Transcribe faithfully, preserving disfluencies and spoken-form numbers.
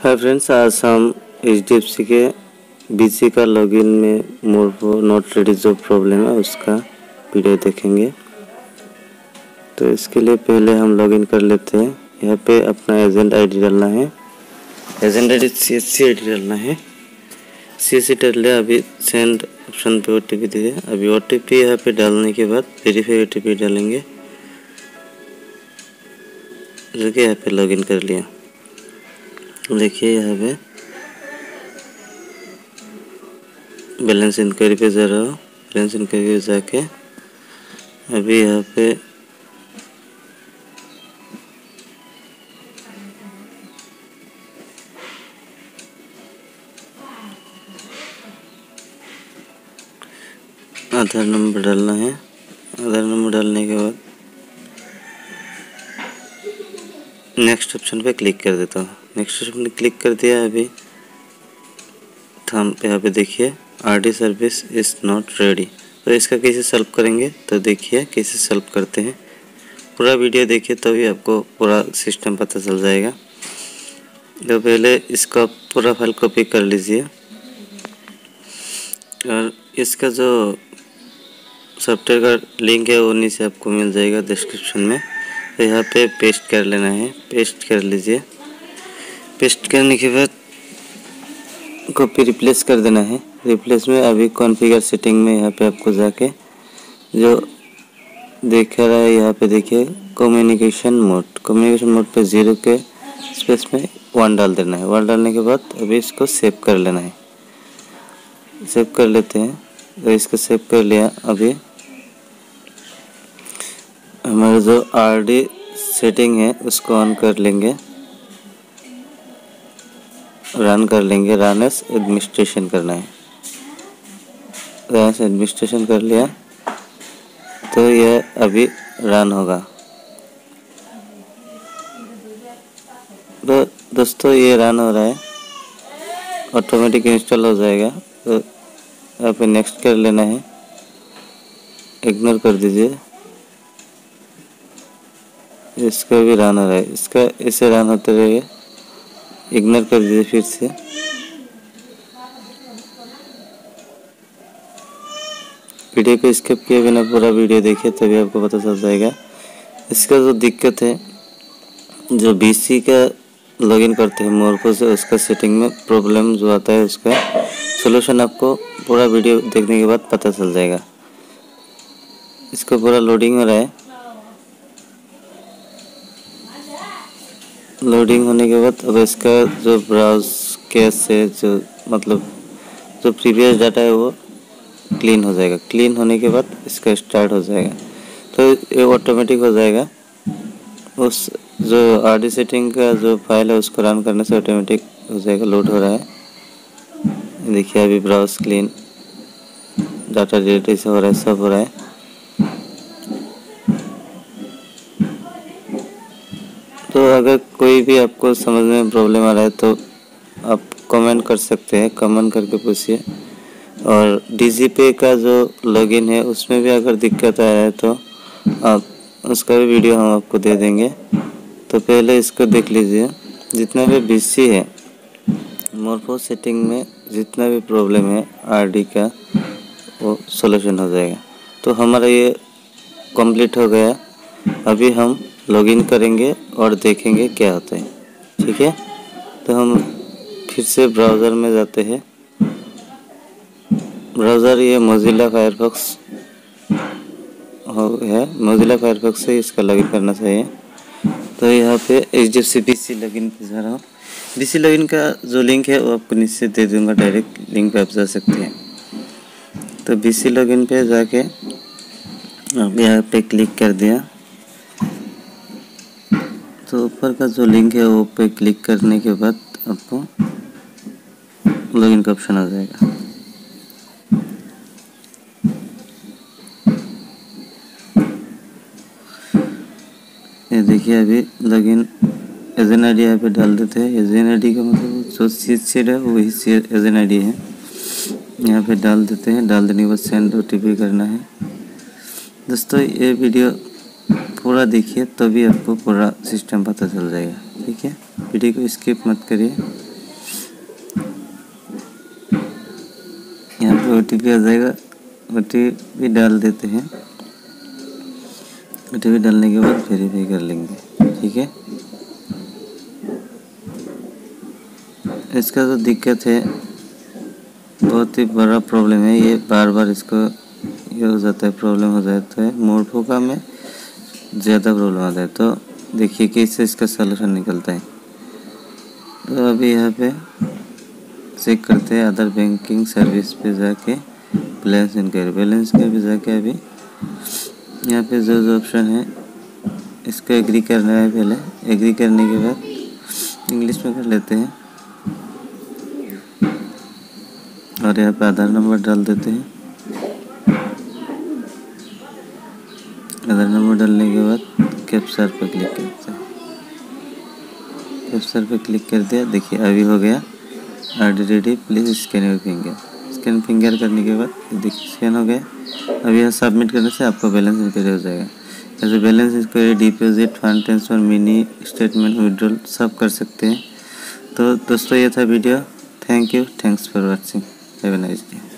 Hi friends, आज हम H D F सी के बीसी का लॉगिन में मोरफो नॉट रेडी जो प्रॉब्लम है उसका वीडियो देखेंगे। तो इसके लिए पहले हम लॉगिन कर लेते हैं। यहाँ पे अपना एजेंट आईडी डालना है, agent ID C S C ID डालना है। सी एस सी डाल लिया, अभी सेंड ऑप्शन पे ओ टी पी दीजिए। अभी ओ टी पी यहाँ पे डालने के बाद वेरीफाई ओ टी पी डालेंगे, जो कि यहाँ पे लॉगिन कर लिया। देखिए यहाँ पे बैलेंस इंक्वायरी पे जा रहा हूँ। बैलेंस इंक्वायरी पे जाके अभी यहाँ पे आधार नंबर डालना है। आधार नंबर डालने के बाद नेक्स्ट ऑप्शन पे क्लिक कर देता हूँ। नेक्स्ट ऑप्शन पे क्लिक कर दिया। अभी थंब पे यहाँ पे देखिए R D service is not ready. तो इसका कैसे सॉल्व करेंगे, तो देखिए कैसे सॉल्व करते हैं। पूरा वीडियो देखिए तभी आपको पूरा सिस्टम पता चल जाएगा। तो पहले इसका पूरा फाइल कॉपी कर लीजिए और इसका जो सॉफ्टवेयर का लिंक है वो नीचे आपको मिल जाएगा डिस्क्रिप्शन में। तो यहाँ पे पेस्ट कर लेना है, पेस्ट कर लीजिए। पेस्ट करने के बाद कॉपी रिप्लेस कर देना है। रिप्लेस में अभी कॉन्फ़िगर सेटिंग में यहाँ पे आपको जाके जो देख रहा है यहाँ पे देखिए कम्युनिकेशन मोड, कम्युनिकेशन मोड पे ज़ीरो के स्पेस में वन डाल देना है। वन डालने के बाद अभी इसको सेव कर लेना है। सेव कर लेते हैं। तो इसको सेव कर लिया। अभी हमारा जो आर डी सेटिंग है उसको ऑन कर लेंगे, रन कर लेंगे। रन एज एडमिनिस्ट्रेशन करना है। रन एज एडमिनिस्ट्रेशन कर लिया तो यह अभी रन होगा। तो दोस्तों ये रन हो रहा है, ऑटोमेटिक इंस्टॉल हो जाएगा। तो यहाँ पे नेक्स्ट कर लेना है, इग्नोर कर दीजिए। इसका भी रन हो रहा है, इसका इसे रन होते रहेगा, इग्नोर कर दीजिए फिर से। वीडियो को स्किप किए बिना पूरा वीडियो देखिए तभी आपको पता चल जाएगा। इसका जो दिक्कत है, जो बीसी का लॉगिन करते हैं मोरफो से, उसका सेटिंग में प्रॉब्लम जो आता है उसका सलूशन आपको पूरा वीडियो देखने के बाद पता चल जाएगा। इसका पूरा लोडिंग हो रहा है। लोडिंग होने के बाद अब इसका जो ब्राउज कैश है, जो मतलब जो प्रीवियस डाटा है वो क्लीन हो जाएगा। क्लीन होने के बाद इसका स्टार्ट हो जाएगा। तो ये ऑटोमेटिक हो जाएगा। उस जो आर डी सेटिंग का जो फाइल है उसको रन करने से ऑटोमेटिक हो जाएगा। लोड हो रहा है, देखिए अभी ब्राउज क्लीन, डाटा डिलीट से हो रहा है, सब हो रहा है। तो अगर कोई भी आपको समझ में प्रॉब्लम आ रहा है तो आप कमेंट कर सकते हैं, कमेंट करके पूछिए। और डीजीपे का जो लॉगिन है उसमें भी अगर दिक्कत आ रहा है तो आप उसका भी वीडियो हम आपको दे देंगे। तो पहले इसको देख लीजिए। जितना भी बीसी है मोरफो सेटिंग में, जितना भी प्रॉब्लम है आरडी का, वो सॉल्यूशन हो जाएगा। तो हमारा ये कंप्लीट हो गया। अभी हम लॉगिन करेंगे और देखेंगे क्या होता है। ठीक है, तो हम फिर से ब्राउज़र में जाते हैं। ब्राउज़र ये मोज़िला फायरफॉक्स हो है, मोज़िला फायरफॉक्स से इसका लॉगिन करना चाहिए। तो यहाँ पे H D F C BC login पे जा रहा हूँ। बीसी लॉगिन का जो लिंक है वो आपको नीचे दे दूँगा, डायरेक्ट लिंक पे आप जा सकते हैं। तो बीसी लॉगिन पे जाके आप यहाँ पे क्लिक कर दिया तो ऊपर का जो लिंक है वो पे क्लिक करने के बाद आपको लॉगिन का ऑप्शन आ जाएगा। ये देखिए अभी लॉगिन एजेंट आई डी यहाँ पे डाल देते हैं। एजेंट आई डी का मतलब जो सीट सीट है वही एजेंट आई डी है, यहाँ पे डाल देते हैं। डाल देने के बाद सेंड ओ टी पी करना है। दोस्तों ये वीडियो पूरा देखिए तभी आपको पूरा सिस्टम पता चल जाएगा। ठीक है, वीडियो को स्किप मत करिए। ओटीपी आ जाएगा, ओटीपी डाल देते हैं। ओटीपी डालने के बाद वेरीफाई कर लेंगे, ठीक है। इसका जो दिक्कत है बहुत ही बड़ा प्रॉब्लम है, ये बार बार इसको ये हो जाता है, प्रॉब्लम हो जाता है। मोरफोका में ज़्यादा प्रॉब्लम आता है। तो देखिए कैसे इसका सलूशन निकलता है। तो अभी यहाँ पे चेक करते हैं अदर बैंकिंग सर्विस पे जाके बैलेंस इंक्वायरी, बैलेंस के भी जाके अभी यहाँ पे जो जो ऑप्शन है इसको एग्री करना है। पहले एग्री करने के बाद इंग्लिश में कर लेते हैं और यहाँ पे आधार नंबर डाल देते हैं। आधार नंबर डालने के बाद कैप्चर पर क्लिक करते हैं। कैप्चर पर क्लिक कर दिया, देखिए अभी हो गया। R D ready, please scan your finger. Scan finger करने के बाद देखिए स्कैन हो गया। अभी यहाँ सबमिट करने से आपका बैलेंस इंक्वायरी हो जाएगा। जैसे balance inquiry, deposit, fund transfer, mini statement, withdrawal सब कर सकते हैं। तो दोस्तों ये था video. Thank you, thanks for watching, have a nice day.